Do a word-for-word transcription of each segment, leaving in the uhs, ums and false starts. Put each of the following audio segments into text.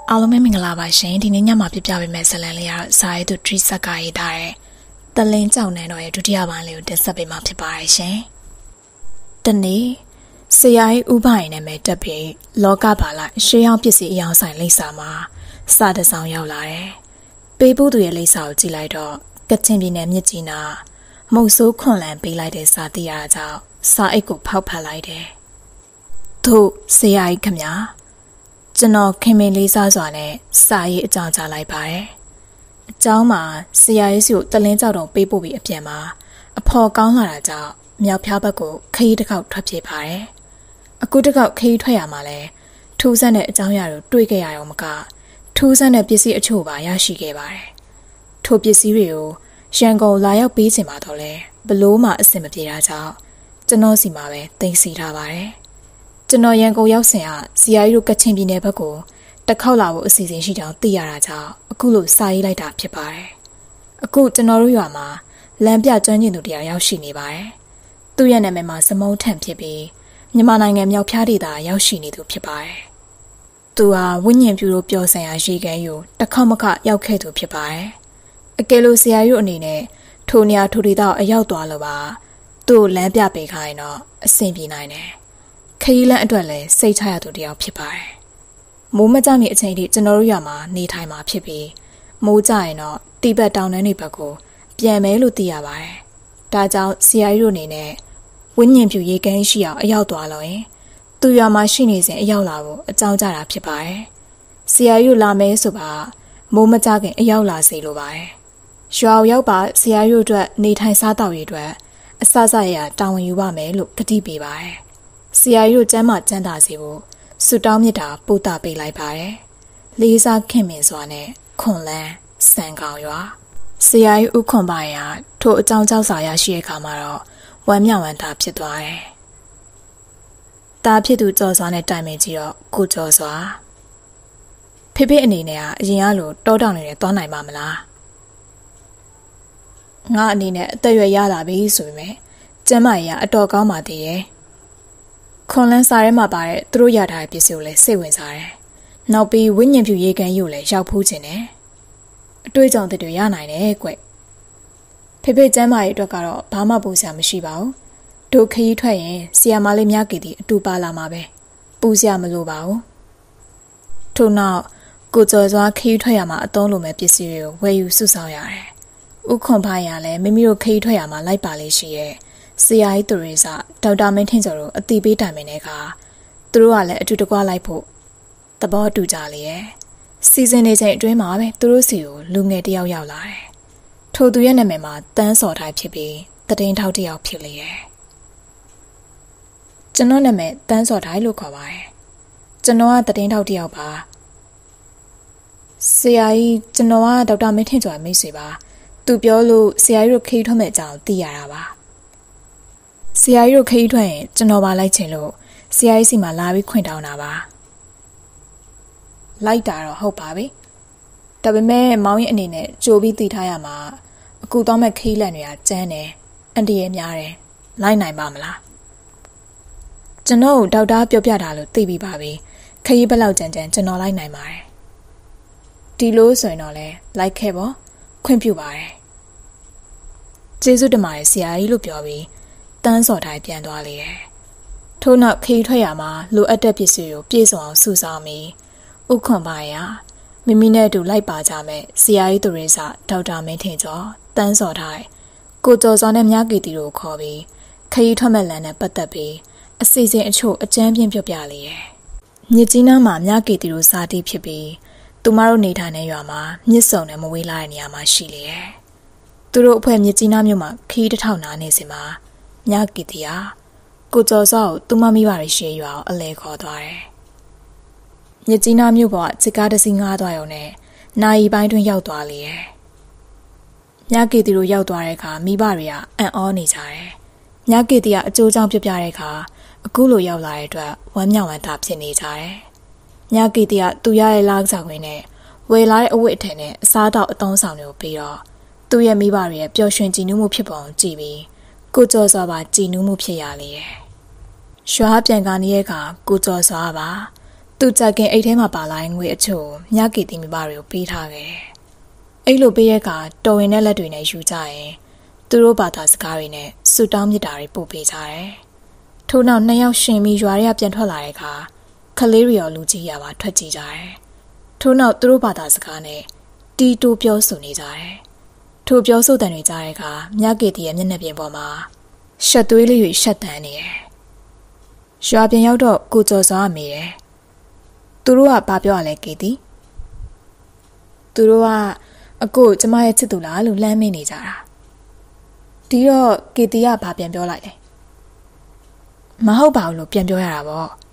အားလုံးပဲမင်္ဂလာပါရှင်ဒီနေ့ညမှာပြပြပေးမယ့်ဇာတ်လမ်းလေးကတော့စာရေးသူဒရီဆက်ကရေးထားတဲ့တလင်းကြောင်နန်းတော်ရဲ့ဒုတိယပိုင်းလေးကိုတင်ဆက်ပေးမှာဖြစ်ပါတယ်ရှင်။ဒီနေ့ဆရာကြီးဥပရင်နာမည်တက်ပြီးလောကပါလိုက်ရှေးဟောင်းပစ္စည်းအယောင်ဆိုင်လိပ်စာမှာစာတစောင်ရောက်လာတယ်။ပေးဖို့သူရဲ့လိပ်စာကိုကြည့်လိုက်တော့ကချင်ပြည်နယ်မြစ်ကြီးနားမုတ်ဆိုးခွန်လန်ပေးလိုက်တဲ့စာတိရတာကြောင့်စာအိတ်ကိုဖောက်ဖက်လိုက်တယ်။တို့ဆရာကြီးခင်ဗျာကျွန်တော်ခင်မင်းလေးစားစွာနဲ့စာရေးအကြောင်းကြားလိုက်ပါတယ်။အကြောင်းမှာဆရာရေးစီကိုတလင်းကြောက်တော့ပေးပို့ပြီးအပြန်မှာအဖော်ကောင်းလာတာကြောင့်မြောက်ဖျားဘက်ကိုခရီးတစ်ခေါက်ထွက်ပြေးပါတယ်။အခုတစ်ခေါက်ခရီးထွက်ရမှာလဲထူးဆန်းတဲ့အကြောင်းအရာတွေတွေ့ခဲ့ရတော့မကထူးဆန်းတဲ့ပစ္စည်းအချို့ပါရရှိခဲ့ပါတယ်။ထိုပစ္စည်းတွေကိုရန်ကုန်လာရောက်ပေးချင်ပါတော့လဲဘလို့မှအဆင်မပြေတာကြောင့်ကျွန်တော်စီမှာပဲတင်စီထားပါတယ်။ကျွန်တော်ရန်ကုန်ရောက်စဉ်ကဆရာကြီးတို့ကချင်ပြည်နယ်ဘက်ကိုတစ်ခေါက်လာဖို့အစီအစဉ်ရှိကြောင်းသိရတာကြောင့်အခုလိုစာရေးလိုက်တာဖြစ်ပါတယ်။အခုကျွန်တော်တို့ရွာမှာလမ်းပြကျွမ်းကျင်သူတရားရောက်ရှိနေပါတယ်။သူ့ရဲ့နာမည်မှာစမုံထန်ဖြစ်ပြီးမြန်မာနိုင်ငံမြောက်ဖျားဒေသရောက်ရှိနေသူဖြစ်ပါတယ်။သူဟာဝိညာဉ်ပြုလို့ပြောဆိုင်ရာရေကန်ယူတစ်ခေါက်မခရောက်ခဲ့သူဖြစ်ပါတယ်။အကယ်လို့ဆရာကြီးတို့အနေနဲ့ထိုနေရာထိုဒေသအရောက်သွားလို့ပါသူ့ကိုလမ်းပြပေးခိုင်းတော့အဆင်ပြေနိုင်တယ်။ခရီးလမ်းအတွက်လည်းစိတ်ချရသူတယောက်ဖြစ်ပါတယ်။မိုးမကြမီအချိန်ထိကျွန်တော်တို့ရွာမှာနေထိုင်မှာဖြစ်ပြီးမိုးကြရင်တော့တိဘက်တောင်တန်းတွေဘက်ကိုပြန်မယ်လို့သိရပါတယ်။ဒါကြောင့်ဆရာကြီးတို့အနေနဲ့ဝိညာဉ်ပြူရေကန်းရှိအောင်အရောက်သွားလို့ရင်သူရွာမှာရှိနေစဉ်အရောက်လာဖို့အကြောင်းကြတာဖြစ်ပါတယ်။ဆရာကြီးတို့လာမယ်ဆိုပါမိုးမကြခင်အရောက်လာစေလိုပါတယ်။ရွာရောက်ပါဆရာကြီးတို့အတွက်နေထိုင်စားသောက်ရေးအတွက်အစစရရတာဝန်ယူပါမယ်လို့ကတိပေးပါတယ်။ဆရာကြီးတို့ကျမ်းမာကျမ်းသာစေဖို့ဆုတောင်းမြတ်တာပို့တာပေးလိုက်ပါတယ်။လေးစားခင်မင်စွာနဲ့ခွန်လန်းစံကောင်ရွာဆရာကြီးဥခွန်ပါရထိုအကြောင်းကြောက်စာရရှိတဲ့အခါမှာတော့ဝမ်းမြောက်ဝမ်းသာဖြစ်သွားတယ်။တာဖြစ်သူကြော်စွာနဲ့တိုင်ပင်ကြည့်တော့ကိုကြော်စွာဖေဖေအနေနဲ့ကအရင်ကလိုတောတောင်နေနဲ့သွားနိုင်ပါမလား။ငါအနေနဲ့အသက်ရွယ်ရလာပြီဆိုပေမဲ့ကျမ်းမာရေးကအတော်ကောင်းပါသေးရဲ့။ခွန်လန်းစာထဲမှာပါတဲ့သူတို့ရထားတဲ့ပစ္စည်းကိုလည်းစိတ်ဝင်စားတယ်။နောက်ပြီးဝိညာဉ်ဖြူရေကန်ရုပ်လည်းရောက်ဖူးခြင်းတယ်။အတွေ့အကြုံတွေရနိုင်တယ်ကွ။ဖေဖေကျမ်းမာရေးအတွက်ကတော့ဘာမှပူစရာမရှိပါဘူး။တို့ခရီးထွက်ရင်ဆီယာမလေးမြကီတီအတူပါလာမှာပဲ။ပူစရာမလိုပါဘူး။ထို့နောက်ကိုကျော်စွာခရီးထွက်ရမှာအသုံးလိုမဲ့ပစ္စည်းတွေကိုဝယ်ယူစုဆောင်းရတယ်။ဥခွန်ဖိုင်ရလည်းမိမိတို့ခရီးထွက်ရမှာလိုက်ပါလေးရှိရဲ့။ဆရာကြီးသူရိစာဒေါက်တာမင်းထင်းကျော်တို့အတိပေးတိုင်ပင်တဲ့အခါသူတို့ကလည်းအတူတကွလိုက်ဖို့သဘောတူကြလေရဲ့စီစဉ်နေချိန်အတွင်းမှာပဲသူတို့စီကိုလူငယ်တယောက်ရောက်လာတယ်ထိုသူရဲ့နာမည်မှာတန်းစော်ထိုင်ဖြစ်ပြီးတတိန်ထောက်တယောက်ဖြစ်လေရဲ့ကျွန်တော်နာမည်တန်းစော်ထိုင်လို့ခေါ်ပါတယ်ကျွန်တော်ကတတိန်ထောက်တယောက်ပါဆရာကြီးကျွန်တော်ကဒေါက်တာမင်းထင်းကျော်ရဲ့မိတ်ဆွေပါသူပြောလို့ဆရာကြီးတို့ခေးထွက်မဲ့အကြောင်းသိရတာပါဆရာကြီးတို့ခရီးထွက်ရင်ကျွန်တော်ပါလိုက်ချင်လို့ဆရာကြီးစီမှာလာပြီးခွင့်တောင်းတာပါလိုက်တာတော့ဟုတ်ပါပြီဒါပေမဲ့မောင်ရဲ့အနေနဲ့ကြိုပြီးတည်ထားရမှာအခုတော့မဲ့ခရီးလန့်တွေကကျန်းတယ်အန်တီရဲ့များတယ်လိုက်နိုင်ပါမလားကျွန်တော်ဒေါက်တာပြောပြတာလို့သိပြီးပါပြီခရီးဘက်လောက်ကြမ်းကြမ်းကျွန်တော်လိုက်နိုင်ပါတယ်ဒီလိုဆိုရင်တော့လဲလိုက်ခဲ့ပေါ့ခွင့်ပြုပါတယ်ကျေးဇူးတင်ပါတယ်ဆရာကြီးလို့ပြောပြီးတန်းစော်တိုင်းပြန်သွားလေတယ်။ထို့နောက်ခရီးထွက်ရမှာလိုအပ်တဲ့ပစ္စည်းကိုပြည့်စုံအောင်စုဆောင်းပြီးဥခွန်ပါရမိမိနဲ့အတူလိုက်ပါကြမယ်ဆရာကြီးသူရိစာဒေါက်တာမင်းထင်ကျော်တန်းစော်တိုင်းကိုကျော်စောနဲ့မြကီတီတို့ခေါ်ပြီးခရီးထွက်မဲ့လမ်းနဲ့ပတ်သက်ပြီးအစီအစဉ်အချို့အကြမ်းပြင်းပြပြလေတယ်။မြစ်ကြီးနားမှာမြကီတီတို့စာတီးဖြစ်ပြီးသူမတို့နေထိုင်တဲ့ရွာမှာမြစ်စုံနဲ့မဝေးလာတဲ့နေရာမှာရှိလေတယ်။သူတို့အဖွဲ့မြစ်ကြီးနားမြို့မှာခရီးတစ်ထောင်နာနေစင်မှာမြကီတီယာကိုကျော်စောကိုသူမမိဘတွေရှေ့ရွာအလဲခေါ်သွားတယ်။မြစ်ကြီးနားမြို့ပေါ်ကစစ်ကားတစ်စီးငှားသွားရုံနဲ့နိုင်ပိုင်းတွင်ရောက်သွားလေတယ်။မြကီတီတို့ရောက်သွားတဲ့အခါမိဘတွေကအံ့ဩနေကြတယ်။မြကီတီကအကျိုးကြောင့်ပြပြတဲ့အခါအခုလိုရောက်လာတဲ့အတွက်ဝမ်းမြောက်ဝမ်းသာဖြစ်နေကြတယ်။မြကီတီကသူရရဲ့လားကြောင်ခွင်းနဲ့ဝယ်လာတဲ့အဝတ်အထည်နဲ့အစားတောက်အသုံးဆောင်တွေကိုပြီးတော့သူ့ရဲ့မိဘတွေရဲ့ပျော်ရွှင်ကြည်နူးမှုဖြစ်ပုံကြည့်ပြီးကိုကျော်စွာပါကြည်နူးမှုဖြစ်ရလေတယ်။ရွာပြန်ကနေရဲ့အခါကိုကျော်စွာပါသူကြက်ကင်အိတ်ထဲမှာပါလာငွေအချို့မြကီတီမိဘတွေကိုပေးထားခဲ့တယ်။အဲ့လိုပေးရကတော်ဝင်တဲ့လက်တွေနဲ့ယူကြရင်သူတို့ဘာသာစကားတွေနဲ့ဆူတောင်းမြစ်တာတွေပို့ပေးကြတယ်။ထို့နောက်နှစ်ယောက်ရှင်ပြီးရွာတွေကပြန်ထွက်လာတဲ့အခါခလေးတွေရောလူကြီးရပါထွက်ကြည့်ကြတယ်။ထို့နောက်သူတို့ဘာသာစကားနဲ့တီတိုးပြောဆိုနေကြတယ်။ထိုပြောဆိုတဲ့တွေကြားတဲ့အခါမြကီတီရဲ့မျက်နှာပြင်ပေါ်မှာရှက်သွေးလေးတွေရှက်တန်းနေတယ်။ရွာပြင်ရောက်တော့ကိုကျော်စွာမေးတယ်။သူတို့ကဘာပြောရလဲကေတီ။သူတို့ကအကိုကျမရဲ့ချစ်သူလားလို့လမ်းမေးနေကြတာ။ဒီတော့ကေတီကဘာပြန်ပြောလိုက်လဲ။မဟုတ်ပါဘူးလို့ပြန်ပြောရတာပေါ့။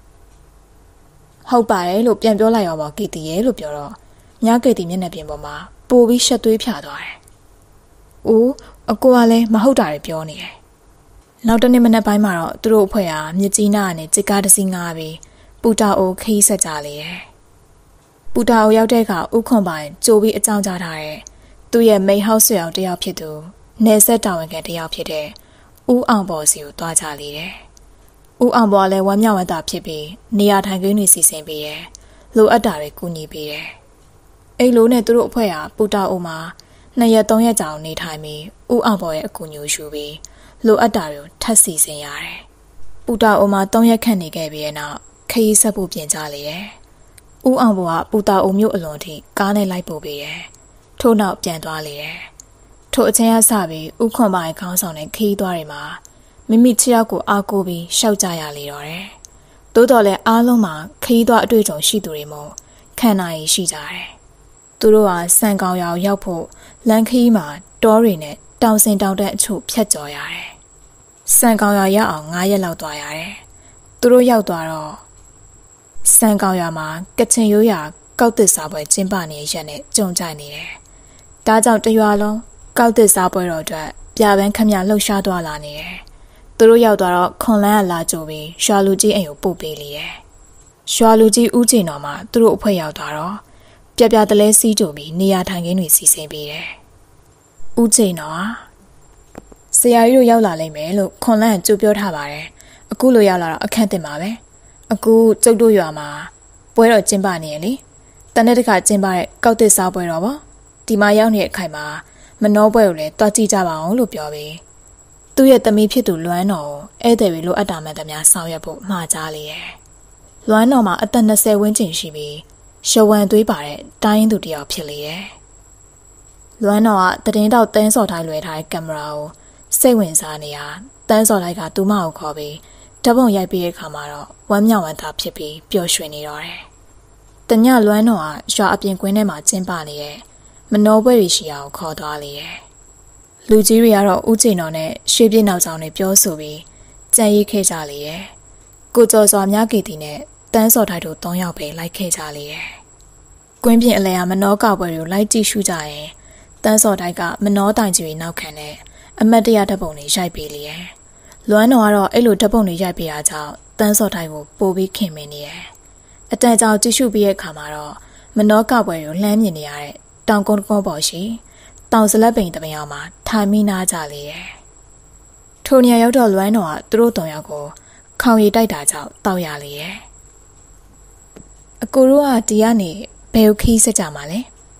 ဟုတ်ပါတယ်လို့ပြန်ပြောလိုက်ရောပေါ့ကေတီရဲ့လို့ပြောတော့မြကေတီမျက်နှာပြင်ပေါ်မှာပိုပြီးရှက်သွေးဖြာသွားတယ်။အိုးအကိုကလည်းမဟုတ်တာတွေပြောနေတယ်။နောက်တနေ့မနက်ပိုင်းမှာတော့သူတို့အဖွဲ့ဟာမြစ်ကြီးနားကနေจิကားတစီငားပြီးပူတာအိုခီးဆက်ကြလေတယ်။ပူတာအိုရောက်တဲ့အခါဥခွန်ပိုင်ကြိုပြီးအကြောင်းကြားထားတဲ့သူ့ရဲ့မိတ်ဟောက်ဆွေအောင်တယောက်ဖြစ်သူနယ်ဆက်တာဝန်ခံတယောက်ဖြစ်တဲ့ဦးအောင်ပေါ်စီကိုတွားကြလေတယ်။ဦးအောင်ပေါ်ကလည်းဝမ်းမြောက်ဝမ်းသာဖြစ်ပြီးနေရာထိုင်ခင်းတွေစီစဉ်ပေးတယ်။လိုအပ်တာတွေကူညီပေးတယ်။အဲ့လိုနဲ့သူတို့အဖွဲ့ဟာပူတာအိုမှာနှစ်ရက်သုံးရက်ကြာနေထိုင်ပြီးဦးအောင်ပေါ်ရဲ့အကူအညီယူပြီးလိုအပ်တာတွေကိုထပ်စီစဉ်ရတယ်။ပူတာအိုမှာသုံးရက်ခန့်နေခဲ့ပြီးတဲ့နောက်ခရီးဆက်ဖို့ပြင်ကြလေတယ်။ဦးအောင်ပေါ်ကပူတာအိုမြို့အလွန်ထိကားနဲ့လိုက်ပို့ပေးတယ်။ထို့နောက်ပြန်သွားလေတယ်။ထို့အချိန်ကစပြီးဦးခွန်ပိုင်ခေါင်းဆောင်တဲ့ခရီးသွားတွေမှာမိမိချစ်ရောက်ကိုအားကိုးပြီးရှောက်ကြရလေတော့တယ်။သို့တော်လည်းအားလုံးမှာခရီးသွားအတွေ့အကြုံရှိသူတွေမို့ခံနိုင်ရရှိကြတယ်။သူတို့ဟာစံကောင်ရောင်ရောက်ဖို့လမ်းခရီးမှာတောတွေနဲ့တောင်စင်တောင်တန်းအချို့ဖြတ်ကျော်ရတယ်။စံကောင်ရောင်ရောက်အောင်၅ရက်လောက်သွားရတယ်။သူတို့ရောက်သွားတော့စံကောင်ရွာမှာကချင်ရိုးရာကောက်သစ်စားပွဲကျင်းပနေတဲ့ရက်နဲ့ကြုံကြိုက်နေတယ်။ဒါကြောင့်တရွာလုံးကောက်သစ်စားပွဲတော်အတွက်ပြပန်းခမရလှုပ်ရှားသွားလာနေတယ်။သူတို့ရောက်သွားတော့ခွန်လန်းကလာကြိုပြီးရွာလူကြီးအိမ်ကိုပို့ပေးလေတယ်။ရွာလူကြီးဦးကျင်တော်မှာသူတို့အဖွဲ့ရောက်သွားတော့ပြပြတလဲစီးကြိုပြီးနေရာထိုင်ခင်းတွေစီစဉ်ပေးတယ်။ဦးကျင်တော်ဆရာကြီးတို့ရောက်လာလိမ့်မယ်လို့ခွန်လန်းကကြိုပြောထားပါတယ်။အခုလိုရောက်လာတော့အခက်တင်ပါပဲ။အခုကျုပ်တို့ရွာမှာပွဲတော်ကျင်းပနေရလေတနေ့တစ်ခါကျင်းပတဲ့ကောက်သစ်စားပွဲတော်ပေါ့ဒီမှာရောက်နေတဲ့အခိုင်မှာမနှောပွဲကိုလည်းတွားကြည့်ကြပါအောင်လို့ပြောပြီးသူ့ရဲ့သမီးဖြစ်သူလွမ်းတော်ကိုဧည့်သည်တွေလိုအပ်တာမှန်သမျှဆောင်ရွက်ဖို့မှာကြားလေရဲ့လွမ်းတော်မှာအသက်၂၀ဝန်းကျင်ရှိပြီးရှဝံသွေးပါတဲ့တိုင်းရင်းသူတစ်ယောက်ဖြစ်လေရဲ့လွမ်းတော်ကတည်င်းတောက်တန်းစော်ထိုင်းလွယ်ထားတဲ့ကင်မရာကိုစိတ်ဝင်စားနေရတန်းစော်ထိုင်းကသူ့မကိုခေါ်ပြီးဓာတ်ပုံရိုက်ပြီးတဲ့အခါမှာတော့ဝမ်းမြောက်ဝမ်းသာဖြစ်ပြီးပျော်ရွှင်နေတော့တယ်။တညလွမ်းတော်ကရွာအပြင်ကွင်းထဲမှာကျင်းပနေတဲ့မနောပွဲတွေရှိအောင်ခေါ်သွားလေတယ်။လူကြီးတွေကတော့ဦးကျင်တော်နဲ့ရှေးပြင်းနောက်ဆောင်တွေပြောဆိုပြီးကြံရိပ်ခဲ့ကြလေတယ်။ကိုကျော်စွာမြကီတီနဲ့တန်းစော်ထိုက်တို့၃ယောက်ပဲလိုက်ခဲ့ကြလေတယ်။ကွင်းပြင်အလဲကမနောကောက်ပွဲတွေကိုလိုက်ကြည့်ရှုကြရင်တန်းစော်ထိုက်ကမနောတိုင်ကြီးတွေနောက်ခံနဲ့အမတ်တရဓာတ်ပုံတွေရိုက်ပေးလေတယ်။လွမ်းတော်ကတော့အဲ့လိုဓာတ်ပုံတွေရိုက်ပေးတာကြောင့်တန်းစော်ထိုင်ကိုပို့ပြီးခင်မင်းနေတယ်။အတန်ကြောင်ကြည့်ရှုပြီးတဲ့အခါမှာတော့မနောကပွဲကိုလှမ်းမြင်နေရတဲ့တောင်ကုန်းကုန်းပေါ်ရှိတောင်စလက်ပိန်တပင်အောင်မှာထိုင်မိနာကြလေတယ်။ထိုနေရာရောက်တော့လွမ်းတော်ကသူတို့တောင်ရောက်ကိုခေါင်ရည်တိုက်တာကြောင့်တောက်ရလေတယ်။အကိုတို့ကဒီကနေဘယ်ကိုခီးဆက်ကြမှာလဲ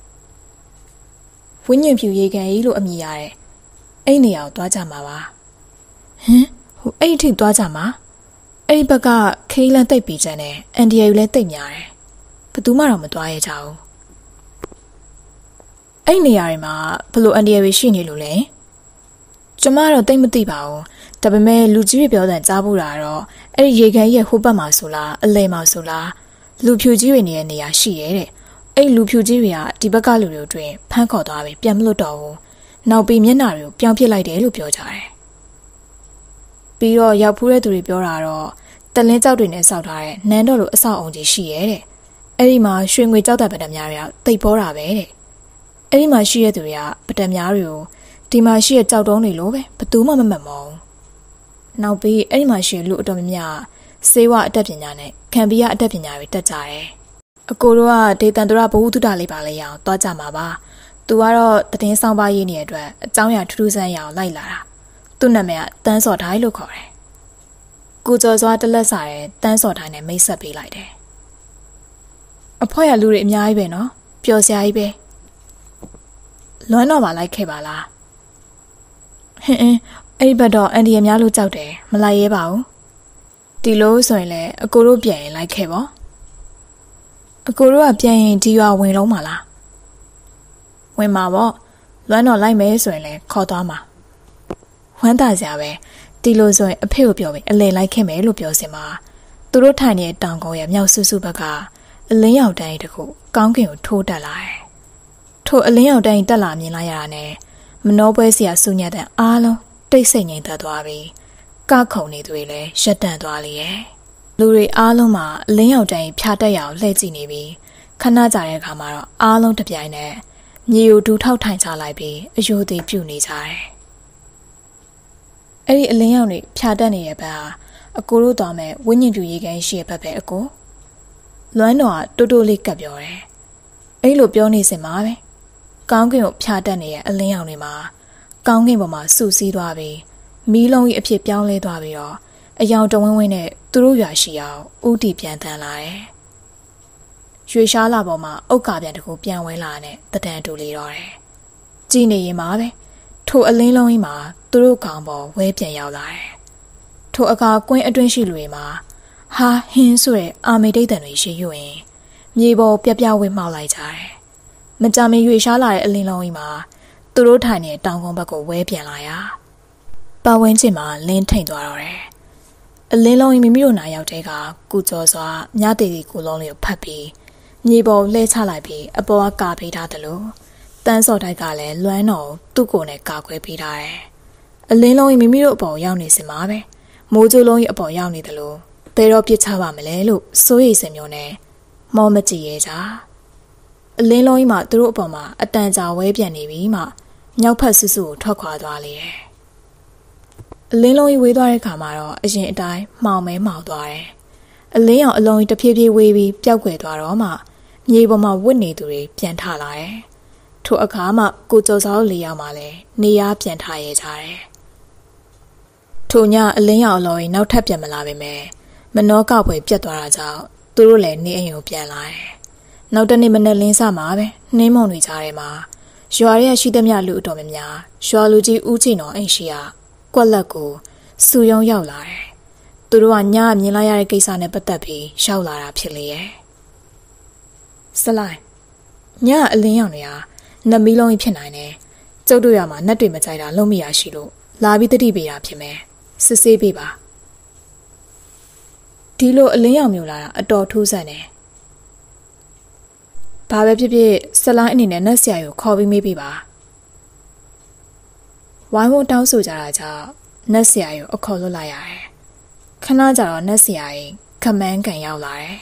။ဝင်းညင်ဖြူရေကန်ကြီးလို့အမည်ရတဲ့အဲ့နေရာကိုသွားကြမှာပါ။ဟမ်ဟိုအဲ့ထိသွားကြမှာအဲ့ဒီဘက်ကခေးလန်းတိတ်ပြီးကျန်တယ်အန်ဒီယာယူလည်းတိတ်များတယ်ဘယ်သူမှတော့မသွားရကြဘူးအဲ့နေရာတွေမှာဘလို့အန်ဒီယာတွေရှိနေလို့လဲကျမတော့တိတ်မသိပါဘူးဒါပေမဲ့လူကြီးတွေပြောတဲ့ကြားဖို့တာတော့အဲ့ဒီရေကန်ရဲ့ဟိုဘက်မှာဆိုလားအလဲမှာဆိုလားလူဖြူကြီးတွေနေတဲ့နေရာရှိရဲတဲ့အဲ့လူဖြူကြီးတွေကဒီဘက်ကလူတွေတွင်ဖမ်းခေါ်သွားပြီးပြန်မလွတ်တော့ဘူးနောက်ပြီးမျက်နှာတွေကိုပြောင်းပစ်လိုက်တယ်လို့ပြောကြတယ်ပြီးတော့ရောက်ဖူးတဲ့သူတွေပြောတာတော့တလင်းကြောက်တွေနဲ့စောက်ထားတဲ့နန်းတော်လိုအဆောက်အုံကြီးရှိရဲတဲ့အဲ့ဒီမှာရွှေငွေကြောက်တဲ့ပဒံများတွေကတိတ်ပေါ်တာပဲတဲ့အဲ့ဒီမှာရှိတဲ့သူတွေကပဒံများတွေကိုဒီမှာရှိတဲ့ကြောက်တုံးတွေလိုပဲဘသူမှမမှတ်မောင်းနောက်ပြီးအဲ့ဒီမှာရှိတဲ့လူအတော်များများစေဝအတတ်ပညာနဲ့ခံပြီးရအတတ်ပညာတွေတက်ကြတယ်အကိုတို့ကဒေသန္တရဘဝတုဒ္ဒလေးပါလေရအောင်တွားကြမှာပါသူကတော့တည်င်းဆောင်ပါရေးနေတဲ့အတွက်အကြောင်းအရာထူးထူးဆန်းရအောင်လိုက်လာတာသူ့နာမည်ကတန်းစော်ထိုင်းလို့ခေါ်တယ်။ကိုကျော်စွာတလက်စားတဲ့တန်းစော်ထိုင်းနဲ့မိတ်ဆက်ပေးလိုက်တယ်အဖွဲရလူတွေအများကြီးပဲနော်ပျော်စရာကြီးပဲလွမ်းတော့မှလိုက်ခဲ့ပါလားဟင်းအင်းအဲ့ဒီဘက်တော့အန်ဒီရများလို့ကြောက်တယ်မလိုက်ရဲပါဘူးဒီလိုဆိုရင်လည်းအကိုတို့ပြန်ရင်လိုက်ခဲ့ပေါ့အကိုတို့ကပြန်ရင်ဒီရွာဝင်လုံးမှာလားဝင်မှာပေါ့လွမ်းတော့လိုက်မယ်ဆိုရင်လည်းခေါ်သွားမှာဝမ်းသာစရာပဲဒီလိုဆိုရင်အဖေကိုပြောပြီးအလဲလိုက်ခဲ့မယ်လို့ပြောစင်မှာသူတို့ထိုင်နေတဲ့တောင်ကုန်းရဲ့မြောက်ဆူဆူဘက်ကအလင်းရောင်တန်းတခုကောင်းကင်ကိုထိုးတက်လာတယ်ထိုအလင်းရောင်တန်းတက်လာမြင်လိုက်ရတာနဲ့မနှောပွဲစရာဆူညက်တဲ့အားလုံးတိတ်ဆိတ်ငြိမ်သက်သွားပြီးကခုန်နေသူတွေလည်းရပ်တန့်သွားလေရဲ့လူတွေအားလုံးမှာအလင်းရောင်တန်းဖြာတက်ရအောင်လှည့်ကြည့်နေပြီးခဏကြာတဲ့အခါမှာတော့အားလုံးတပြိုင်နက်မြေကိုဒူထောက်ထိုင်ချလိုက်ပြီးအယိုသေးပြုတ်နေကြတယ်အဲ့ဒီအလင်းရောင်တွေဖြာတက်နေတဲ့ဘက်ဟာအကိုတို့သွားမဲ့ဝိညာဉ်ပြူရေကန်ရှိရဲ့ဘက်ပဲအကိုလွမ်းတော်ကတိုးတိုးလေးကပ်ပြောတယ်အဲ့လိုပြောနေစင်မှာပဲကောင်းကင်ကိုဖြာတက်နေတဲ့အလင်းရောင်တွေမှာကောင်းကင်ပေါ်မှာဆူဆီးသွားပြီးမီးလုံးကြီးအဖြစ်ပြောင်းလဲသွားပြီးတော့အယောင်တဝင်းဝင်းနဲ့သူတို့ရွာရှိအောင်ဥတီပြန်တန်းလာတယ်ရွှေရှားလာပေါ်မှာအုတ်ကာပြန်တကူပြန်ဝဲလာတဲ့တဒံတူလေးတော့တယ်ကြည်နေရင်မှာပဲထိုအလင်းလုံးကြီးမှာသူတို့ကောင်ပေါ်ဝဲပြန်ရောက်လာတယ်ထိုအကာကွင်းအတွင်းရှိလူတွေမှာဟာဟင်းဆိုတဲ့အာမေဒိတ်တန်တွေရှိယူရင်မြေပေါ်ပြပြဝဲမှောက်လိုက်ကြတယ်မကြမီရွေရှားလာတဲ့အလင်းလုံးကြီးမှာသူတို့ထိုင်နေတဲ့တောင်ကုန်းဘက်ကိုဝဲပြန်လာရာပတ်ဝန်းကျင်မှာလင်းထိန်သွားတော့တယ်အလင်းလုံးကြီးမိမိတို့နာရောက်တဲ့ကကုကြောစွာမြတေတီကိုလုံးလေးကိုဖတ်ပြီးမြေပေါ်လှဲချလိုက်ပြီးအပေါ်ကကာပေးထားတယ်လို့တန်းစော်တိုက်ကလည်းလွမ်းတော်သူ့ကိုယ်နဲ့ကာကွယ်ပေးထားတယ်အလင်းလုံးကြီးမိမိတို့အပေါ်ရောက်နေစင်မှာပဲမိုးကြိုးလုံးကြီးအပေါ်ရောက်နေတယ်လို့ဘယ်တော့ပြစ်ချပါမလဲလို့စိုးရိမ်စင်မျိုးနဲ့မောမကြည့်ရဲကြအလင်းလုံးကြီးမှသူတို့အပေါ်မှာအတန်ကြာဝဲပြန်နေပြီးမှမြောက်ဖက်ဆူဆူကိုထွက်ခွာသွားလေတယ်အလင်းလုံးကြီးဝေးသွားတဲ့ခါမှာတော့အရင်အတိုင်းမှောင်မဲမှောင်သွားတယ်အလင်းရောင်အလုံးကြီးတဖြည်းဖြည်းဝေးပြီးပျောက်ကွယ်သွားတော့မှမြေပေါ်မှာဝစ်နေသူတွေပြန်ထလာတယ်ထိုအခါမှကိုကျော်စောလေးယောက်မှလည်းနေရပြန်ထရဲကြတယ်ထိုညအလင်းရောင်အလုံးကြီးနောက်ထပ်ပြန်မလာပေမဲ့မနှောကောက်ပွဲပြတ်သွားတာကြောင့်သူတို့လည်းနေအိမ်ကိုပြန်လာတယ်နောက်တနေ့မနေ့လင်းစမှာပဲနှင်းမုံတွေကြားထဲမှာရွာရဲရှိသမျှလူအတော်များများရွာလူကြီးဦးချိန်တော်အိမ်ရှိရာကွက်လက်ကိုစူယုံရောက်လာတယ်သူတို့ကညမြင်လိုက်ရတဲ့ကိစ္စနဲ့ပတ်သက်ပြီးရောက်လာတာဖြစ်လေရဲ့စလိုင်းညအလင်းရောင်တွေဟာနတ်မီးလုံးကြီးဖြစ်နိုင်တယ်ကျုပ်တို့ရမှာနတ်တွေမကြိုက်တာလုံးမရရှိလို့လာပြီးတတိပေးတာဖြစ်မယ်စစ်ဆေးပေးပါဒီလိုအလင်းရောင်မျိုးလာတာအတော်ထူးဆန်းတယ်ဘာပဲဖြစ်ဖြစ်စလိုင်းအနေနဲ့နတ်ဆရာကိုခေါ်ပြီးမေးပေးပါဝိုင်းဝန်းတောင်းဆိုကြတာကြောင့်နတ်ဆရာကိုအခေါ်လွတ်လိုက်ရတယ်ခဏကြာတော့နတ်ဆရာကြီးခမန်းကန်ရောက်လာတယ်